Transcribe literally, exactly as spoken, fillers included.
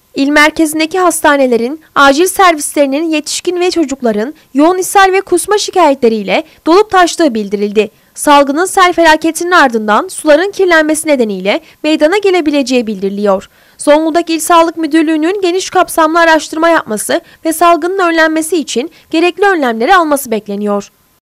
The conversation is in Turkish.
İl merkezindeki hastanelerin acil servislerinin yetişkin ve çocukların yoğun ishal ve kusma şikayetleriyle dolup taştığı bildirildi. Salgının sel felaketinin ardından suların kirlenmesi nedeniyle meydana gelebileceği bildiriliyor. Zonguldak İl Sağlık Müdürlüğü'nün geniş kapsamlı araştırma yapması ve salgının önlenmesi için gerekli önlemleri alması bekleniyor.